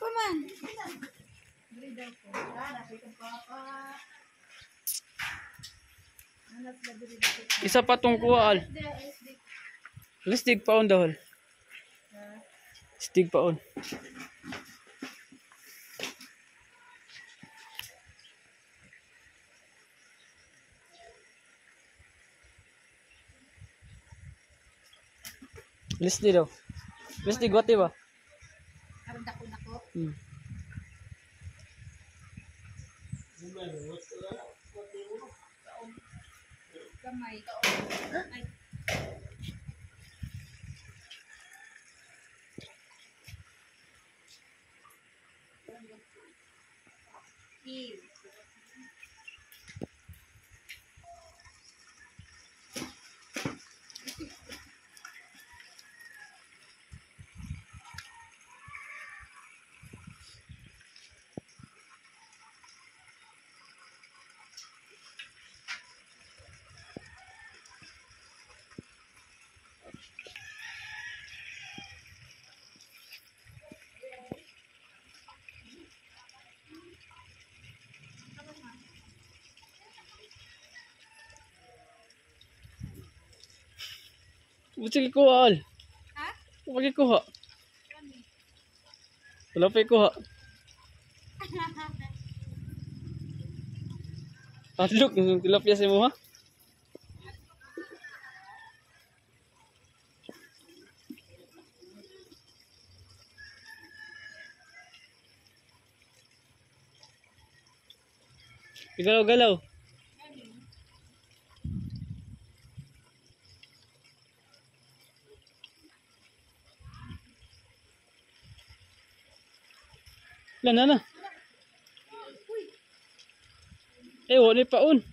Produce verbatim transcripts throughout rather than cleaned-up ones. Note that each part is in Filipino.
man. Isa pa tong kuwal. Listig paon dahol. Stig paon. Listig daw. Listig wati ba? Aron dako dako. Hmm. Gamay. Ay. Ew. Sige kuwal. Ha? Wagi kuha. Wala pa kuha. Atlok yung tilapia sa mo ha. Galaw-galaw. Lan na. Eh, wala paon.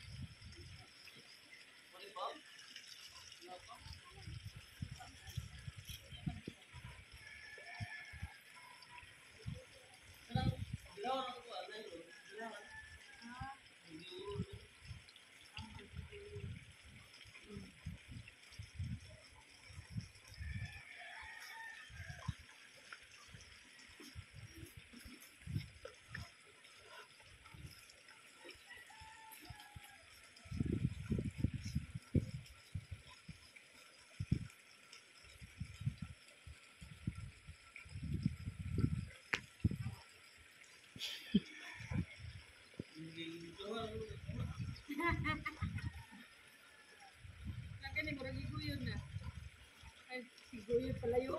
Lagi ni murag iguyod na. Ay, iguyod palayo.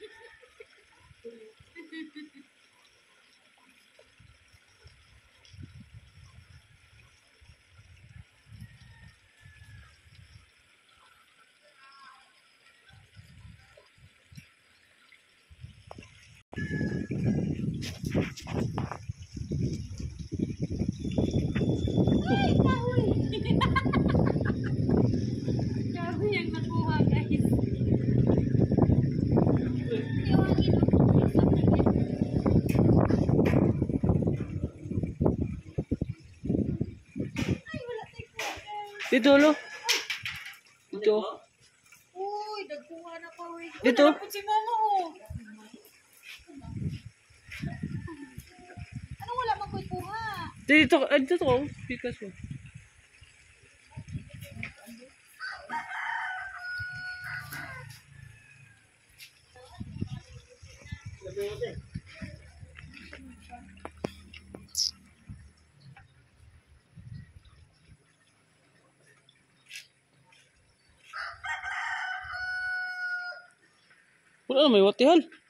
Grabe yung nakuha, guys. Ay, wala tayo kuha, guys. Dito lo. Dito. Uy, nagkuha na pa, uy. Dito. Wala po si Momo, oh. Ano wala magkuha? Dito, ah, dito ko. Pikas mo. Wala na may watihal.